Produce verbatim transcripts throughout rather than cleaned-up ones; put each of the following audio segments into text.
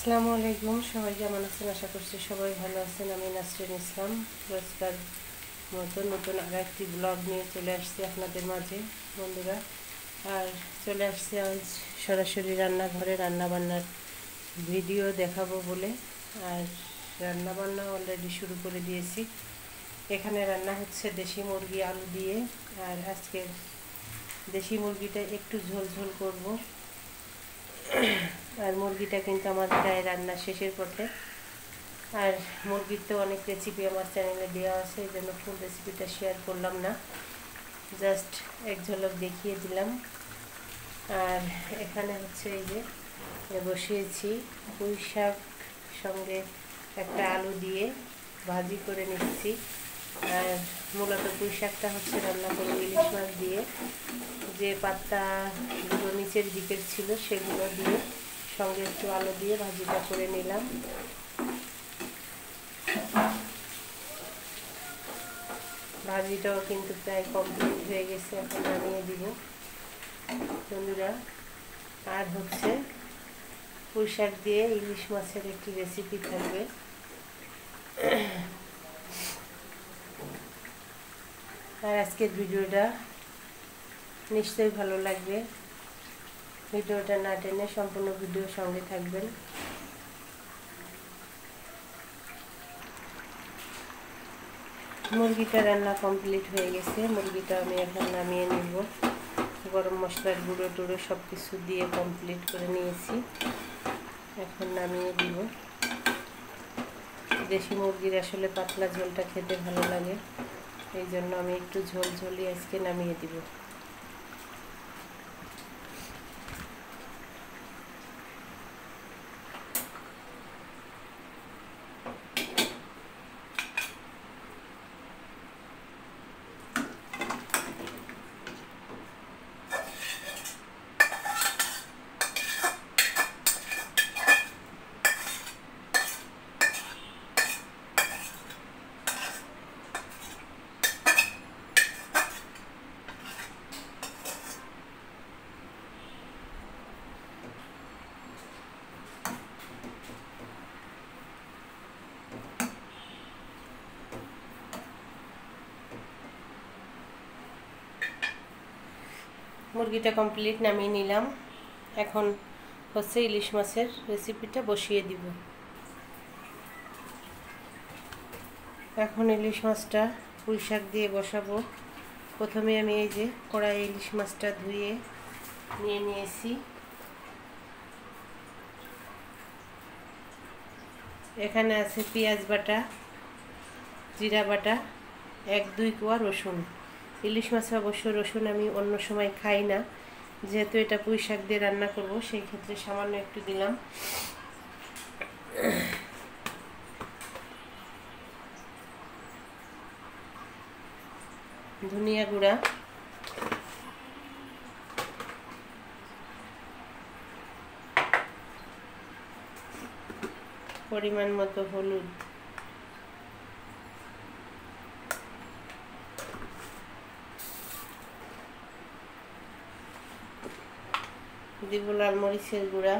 আসসালামু আলাইকুম, সবাই কেমন আছেন? আশা করছি সবাই ভালো আছেন। আমি নাসরিন ইসলাম রোজকার মতো নতুন আর একটি ব্লগ নিয়ে চলে আসছি আপনাদের মাঝে বন্ধুরা। আর চলে আসছি আজ সরাসরি রান্নাঘরে রান্নাবান্নার ভিডিও দেখাবো বলে। আর রান্নাবান্না অলরেডি শুরু করে দিয়েছি। এখানে রান্না হচ্ছে দেশি মুরগি আলু দিয়ে। আর আজকে দেশি মুরগিটা একটু ঝোল ঝোল করবো। আর মুরগিটা কিন্তু আমার প্রায় রান্না শেষের পথে। আর মুরগির তো অনেক রেসিপি আমার চ্যানেলে দেওয়া আছে, এই জন্য ফুল রেসিপিটা শেয়ার করলাম না, জাস্ট এক ঝলক দেখিয়ে দিলাম। আর এখানে হচ্ছে এই যে বসিয়েছি পুঁই শাক, সঙ্গে একটা আলু দিয়ে ভাজি করে নিচ্ছি। আর মূলত পুঁই শাকটা হচ্ছে রান্না করবো ইলিশ মাছ দিয়ে, যে পাতাগুলো নিচের দিকের ছিল সেগুলো দিয়ে সঙ্গে একটু আলু দিয়ে ভাজিটা করে নিলাম। ভাজিটাও কিন্তু প্রায় কমপ্লিট হয়ে গেছে, এখন নামিয়ে দিব বন্ধুরা। আর হচ্ছে পুঁই শাক দিয়ে ইলিশ মাছের একটি রেসিপি থাকবে। আর আজকের ভিডিওটা নিশ্চয়ই ভালো লাগবে, ভিডিওটা না টেনে সম্পূর্ণ ভিডিও সঙ্গে থাকবেন। মুরগিটা রান্না কমপ্লিট হয়ে গেছে, মুরগিটা আমি এখন নামিয়ে নিব। গরম মশলার গুঁড়ো টুড়ো সব কিছু দিয়ে কমপ্লিট করে নিয়েছি, এখন নামিয়ে দিব। দেশি মুরগির আসলে পাতলা ঝোলটা খেতে ভালো লাগে, এই জন্য আমি একটু ঝোল ঝোলি আজকে নামিয়ে দিব। মুরগিটা কমপ্লিট নামিয়ে নিলাম, এখন হচ্ছে ইলিশ মাছের রেসিপিটা বসিয়ে দিব। এখন ইলিশ মাছটা পুঁই শাক দিয়ে বসাবো। প্রথমে আমি এই যে কড়াই ইলিশ মাছটা ধুয়ে নিয়ে নিয়েছি। এখানে আছে পেঁয়াজ বাটা, জিরা বাটা, এক দুই কোয়া রসুন। ইলিশ মাছে অবশ্য রসুন আমি অন্য সময় খাই না, যেহেতু এটা পুঁই শাক দিয়ে রান্না করব সেই ক্ষেত্রে সামান্য একটু দিলাম। ধনিয়া গুঁড়া, পরিমাণ মতো হলুদ, দিব লাল মরিচের গুঁড়া,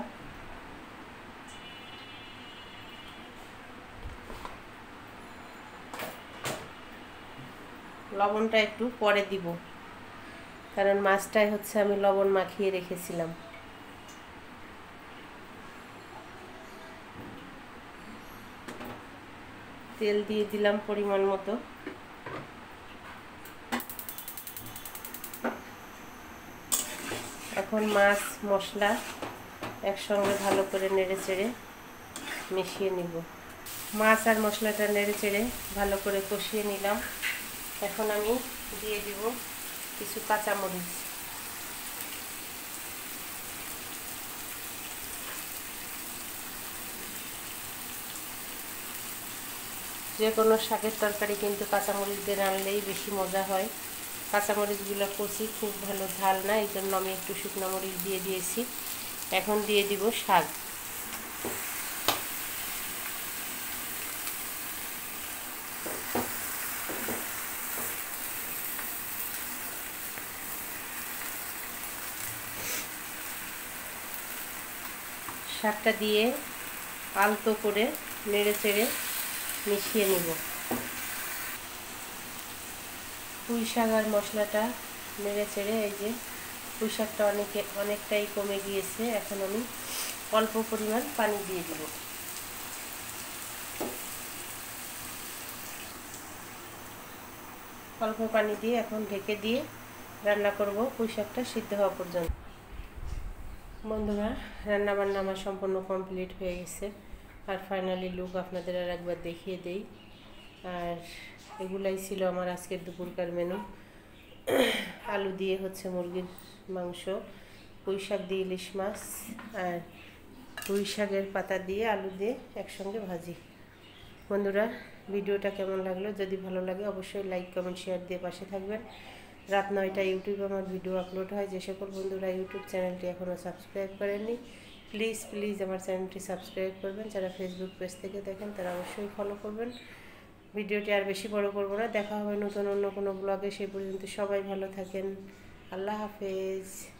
লবণটা একটু পরে দিব, কারণ মাছটাই হচ্ছে আমি লবণ মাখিয়ে রেখেছিলাম। তেল দিয়ে দিলাম পরিমাণ মতো। এখন মাছ মশলা একসঙ্গে ভালো করে নেড়ে চেড়ে মিশিয়ে নিব। মাছ আর মশলাটা নেড়ে চেড়ে ভালো করে কষিয়ে নিলাম। এখন আমি দিয়ে দিব কিছু কাঁচামরিচ। যে কোনো শাকের তরকারি কিন্তু কাঁচামরিচ দিয়ে রান্নলেই বেশি মজা হয়। কাঁচামরিচগুলো কচি, খুব ভালো ঝাল না, এই জন্য আমি একটু শুকনো মরিচ দিয়ে দিয়েছি। এখন দিয়ে দিব শাক। শাকটা দিয়ে আলতো করে নেড়ে চেড়ে মিশিয়ে নিব। পুঁই শাক আর মশলাটা নেড়ে চেড়ে এই যে পুঁই শাকটা অনেকে অনেকটাই কমে গিয়েছে। এখন আমি অল্প পরিমাণ পানি দিয়ে দিব। অল্প পানি দিয়ে এখন ঢেকে দিয়ে রান্না করব পুঁই শাকটা সিদ্ধ হওয়া পর্যন্ত। বন্ধুরা, রান্না বান্না আমার সম্পূর্ণ কমপ্লিট হয়ে গেছে। আর ফাইনালি লুক আপনাদের আর একবার দেখিয়ে দেই। আর এগুলাই ছিল আমার আজকের দুপুরকার মেনু। আলু দিয়ে হচ্ছে মুরগির মাংস, পুঁই শাক দিয়ে ইলিশ মাছ, আর পুঁই শাকের পাতা দিয়ে আলু দিয়ে একসঙ্গে ভাজি। বন্ধুরা, ভিডিওটা কেমন লাগলো? যদি ভালো লাগে অবশ্যই লাইক কমেন্ট শেয়ার দিয়ে পাশে থাকবেন। রাত নয়টা ইউটিউবে আমার ভিডিও আপলোড হয়। যে সকল বন্ধুরা ইউটিউব চ্যানেলটি এখনও সাবস্ক্রাইব করেননি, প্লিজ প্লিজ আমার চ্যানেলটি সাবস্ক্রাইব করবেন। যারা ফেসবুক পেজ থেকে দেখেন তারা অবশ্যই ফলো করবেন। ভিডিওটি আর বেশি বড় করব না, দেখা হবে নতুন অন্য কোনো ব্লগে। সেই পর্যন্ত সবাই ভালো থাকেন। আল্লাহ হাফেজ।